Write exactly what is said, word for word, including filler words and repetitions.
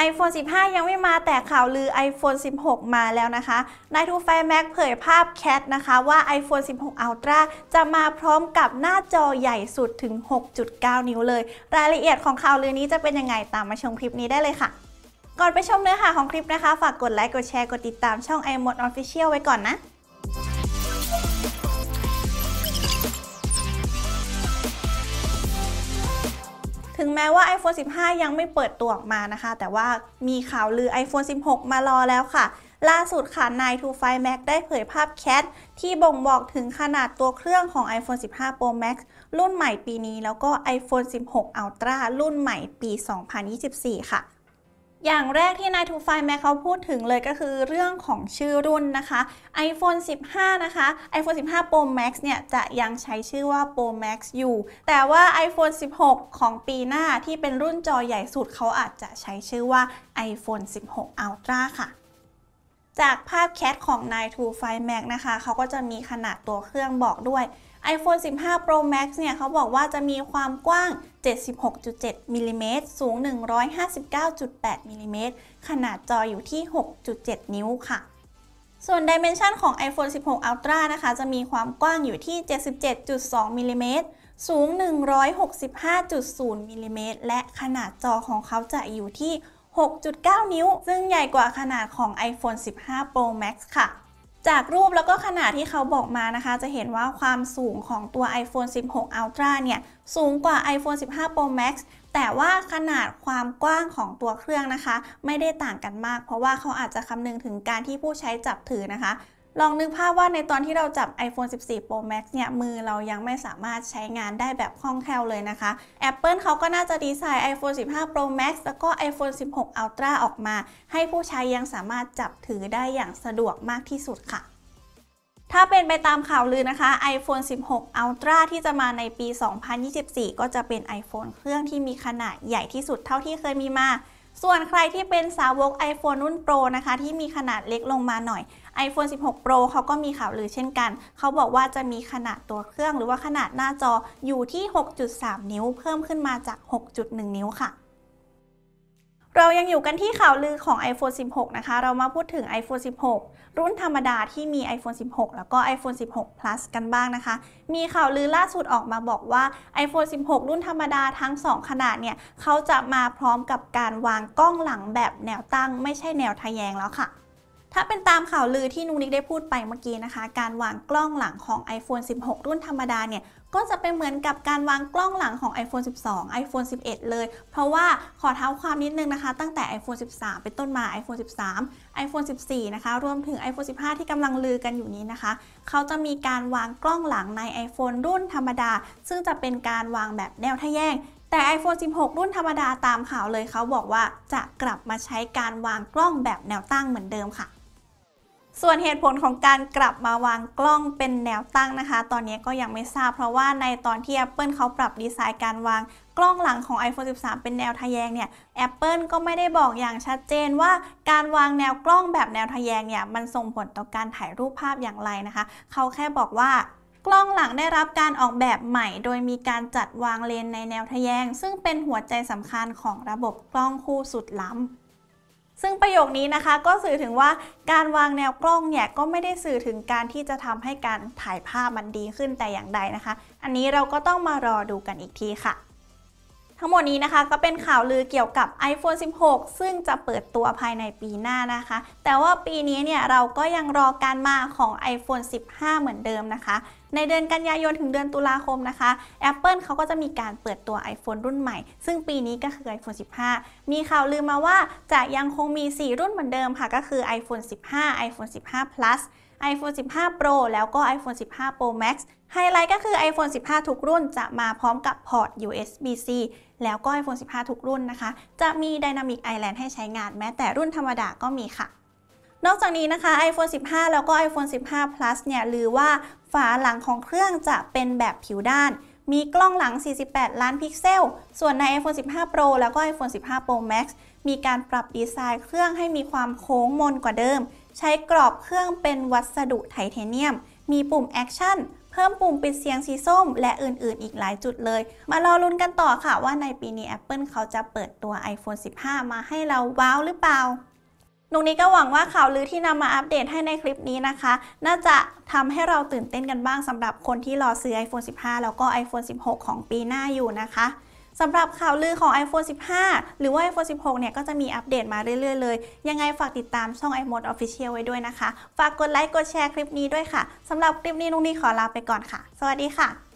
iPhone สิบห้า ยังไม่มาแต่ข่าวลือ iPhone สิบหก มาแล้วนะคะ ไนท์ ทู ไฟว์ แม็ก เผยภาพแคทนะคะว่า iPhone สิบหก Ultra จะมาพร้อมกับหน้าจอใหญ่สุดถึง หกจุดเก้า นิ้วเลยรายละเอียดของข่าวลือนี้จะเป็นยังไงตามมาชมคลิปนี้ได้เลยค่ะก่อนไปชมเนื้อหาของคลิปนะคะฝากกดไลค์กดแชร์กดติดตามช่อง iMode Official ไว้ก่อนนะถึงแม้ว่า iPhone สิบห้า ยังไม่เปิดตัวออกมานะคะแต่ว่ามีข่าวลือ iPhone สิบหก มารอแล้วค่ะล่าสุดค่ะ ไนท์ ทู ไฟว์ แม็ก ได้เผยภาพแคทที่บ่งบอกถึงขนาดตัวเครื่องของ iPhone สิบห้า Pro Max รุ่นใหม่ปีนี้แล้วก็ iPhone สิบหก Ultra รุ่นใหม่ปี สองพันยี่สิบสี่ ค่ะอย่างแรกที่ ไนท์ ทู ไฟว์ แม็ก เขาพูดถึงเลยก็คือเรื่องของชื่อรุ่นนะคะ iPhone สิบห้า นะคะ iPhone สิบห้า Pro Max เนี่ยจะยังใช้ชื่อว่า Pro Max อยู่แต่ว่า iPhone สิบหก ของปีหน้าที่เป็นรุ่นจอใหญ่สุดเขาอาจจะใช้ชื่อว่า iPhone สิบหก Ultra ค่ะจากภาพแคทของ ไนท์ ทู ไฟว์ แม็ก นะคะเขาก็จะมีขนาดตัวเครื่องบอกด้วย iPhone สิบห้า Pro Max เนี่ยเขาบอกว่าจะมีความกว้าง เจ็ดสิบหกจุดเจ็ด มิลลิเมตรสูง หนึ่งร้อยห้าสิบเก้าจุดแปด มิลลิเมตรขนาดจออยู่ที่ หกจุดเจ็ด นิ้วค่ะส่วน Dimension ของ iPhone สิบหก Ultra นะคะจะมีความกว้างอยู่ที่ เจ็ดสิบเจ็ดจุดสอง มิลลิเมตรสูง หนึ่งร้อยหกสิบห้าจุดศูนย์ มิลลิเมตรและขนาดจอของเขาจะอยู่ที่ หกจุดเก้า นิ้วซึ่งใหญ่กว่าขนาดของ iPhone สิบห้า Pro Max ค่ะจากรูปแล้วก็ขนาดที่เขาบอกมานะคะจะเห็นว่าความสูงของตัว iPhone สิบหก Ultra เนี่ยสูงกว่า iPhone สิบห้า Pro Max แต่ว่าขนาดความกว้างของตัวเครื่องนะคะไม่ได้ต่างกันมากเพราะว่าเขาอาจจะคำนึงถึงการที่ผู้ใช้จับถือนะคะลองนึกภาพว่าในตอนที่เราจับ iPhone สิบสี่ Pro Max เนี่ยมือเรายังไม่สามารถใช้งานได้แบบคล่องแคล่วเลยนะคะ Apple เขาก็น่าจะดีไซน์ iPhone สิบห้า Pro Max แล้วก็ iPhone สิบหก Ultra ออกมาให้ผู้ใช้ยังสามารถจับถือได้อย่างสะดวกมากที่สุดค่ะถ้าเป็นไปตามข่าวลือนะคะ iPhone สิบหก Ultra ที่จะมาในปี สองพันยี่สิบสี่ ก็จะเป็น iPhone เครื่องที่มีขนาดใหญ่ที่สุดเท่าที่เคยมีมาส่วนใครที่เป็นสาวก iPhone รุ่น Pro นะคะที่มีขนาดเล็กลงมาหน่อย iPhone สิบหก Pro เขาก็มีข่าวลือเช่นกันเขาบอกว่าจะมีขนาดตัวเครื่องหรือว่าขนาดหน้าจออยู่ที่ หกจุดสาม นิ้วเพิ่มขึ้นมาจาก หกจุดหนึ่ง นิ้วค่ะเรายังอยู่กันที่ข่าวลือของ iPhone สิบหก นะคะเรามาพูดถึง iPhone สิบหก รุ่นธรรมดาที่มี iPhone สิบหก แล้วก็ iPhone สิบหก Plus กันบ้างนะคะมีข่าวลือล่าสุดออกมาบอกว่า iPhone สิบหก รุ่นธรรมดาทั้งสองขนาดเนี่ยเขาจะมาพร้อมกับการวางกล้องหลังแบบแนวตั้งไม่ใช่แนวทะแยงแล้วค่ะถ้าเป็นตามข่าวลือที่นุนิกได้พูดไปเมื่อกี้นะคะการวางกล้องหลังของ iPhone สิบหก รุ่นธรรมดาเนี่ยก็จะเป็นเหมือนกับการวางกล้องหลังของ iPhone สิบสอง iPhone สิบเอ็ด เลยเพราะว่าขอเท้าความนิดนึงนะคะตั้งแต่ iPhone สิบสาม เป็นต้นมา iPhone สิบสาม iPhone สิบสี่ นะคะรวมถึง iPhone สิบห้า ที่กำลังลือกันอยู่นี้นะคะเขาจะมีการวางกล้องหลังใน iPhone รุ่นธรรมดาซึ่งจะเป็นการวางแบบแนวทะแยงแต่ iPhone สิบหก รุ่นธรรมดาตามข่าวเลยเขาบอกว่าจะกลับมาใช้การวางกล้องแบบแนวตั้งเหมือนเดิมค่ะส่วนเหตุผลของการกลับมาวางกล้องเป็นแนวตั้งนะคะตอนนี้ก็ยังไม่ทราบเพราะว่าในตอนที่ Apple เขาปรับดีไซน์การวางกล้องหลังของ iPhone สิบสาม เป็นแนวทะแยงเนี่ย Apple ก็ไม่ได้บอกอย่างชัดเจนว่าการวางแนวกล้องแบบแนวทะแยงเนี่ยมันส่งผลต่อการถ่ายรูปภาพอย่างไรนะคะเขาแค่บอกว่ากล้องหลังได้รับการออกแบบใหม่โดยมีการจัดวางเลนในแนวทะแยงซึ่งเป็นหัวใจสำคัญของระบบกล้องคู่สุดล้ำซึ่งประโยคนี้นะคะก็สื่อถึงว่าการวางแนวกล้องเนี่ยก็ไม่ได้สื่อถึงการที่จะทำให้การถ่ายภาพมันดีขึ้นแต่อย่างใดนะคะอันนี้เราก็ต้องมารอดูกันอีกทีค่ะทั้งหมดนี้นะคะก็เป็นข่าวลือเกี่ยวกับ iPhone สิบหก ซึ่งจะเปิดตัวภายในปีหน้านะคะแต่ว่าปีนี้เนี่ยเราก็ยังรอการมาของ iPhone สิบห้า เหมือนเดิมนะคะในเดือนกันยายนถึงเดือนตุลาคมนะคะ Apple เขาก็จะมีการเปิดตัว iPhone รุ่นใหม่ซึ่งปีนี้ก็คือ iPhone สิบห้า มีข่าวลือมาว่าจะยังคงมีสี่รุ่นเหมือนเดิมค่ะก็คือ iPhone สิบห้า iPhone สิบห้า Plus iPhone สิบห้า Pro แล้วก็ iPhone สิบห้า Pro Max ไฮไลท์ก็คือ iPhone สิบห้า ทุกรุ่นจะมาพร้อมกับพอร์ต ยู เอส บี ซี แล้วก็ iPhone สิบห้า ทุกรุ่นนะคะจะมี Dynamic Island ให้ใช้งานแม้แต่รุ่นธรรมดาก็มีค่ะนอกจากนี้นะคะ iPhone สิบห้า แล้วก็ iPhone สิบห้า Plus เนี่ยลือว่าฝาหลังของเครื่องจะเป็นแบบผิวด้านมีกล้องหลังสี่สิบแปดล้านพิกเซลส่วนใน iPhone สิบห้า Pro แล้วก็ iPhone สิบห้า Pro Max มีการปรับดีไซน์เครื่องให้มีความโค้งมนกว่าเดิมใช้กรอบเครื่องเป็นวัสดุไทเทเนียมมีปุ่ม Action เพิ่มปุ่มปิดเสียงสีส้มและอื่นๆอีกหลายจุดเลยมารอลุ้นกันต่อค่ะว่าในปีนี้ Apple เขาจะเปิดตัว iPhone สิบห้า มาให้เราว้าวหรือเปล่านุกนี้ก็หวังว่าข่าวลือที่นำมาอัปเดตให้ในคลิปนี้นะคะน่าจะทำให้เราตื่นเต้นกันบ้างสำหรับคนที่รอซื้อ iPhone สิบห้า แล้วก็ iPhone สิบหก ของปีหน้าอยู่นะคะสำหรับข่าวลือของ iPhone สิบห้า หรือว่า iPhone สิบหก เนี่ยก็จะมีอัปเดตมาเรื่อยๆเลยยังไงฝากติดตามช่อง iMode Official ไว้ด้วยนะคะฝากกดไลค์กดแชร์คลิปนี้ด้วยค่ะสำหรับคลิปนี้นุกนี้ขอลาไปก่อนค่ะสวัสดีค่ะ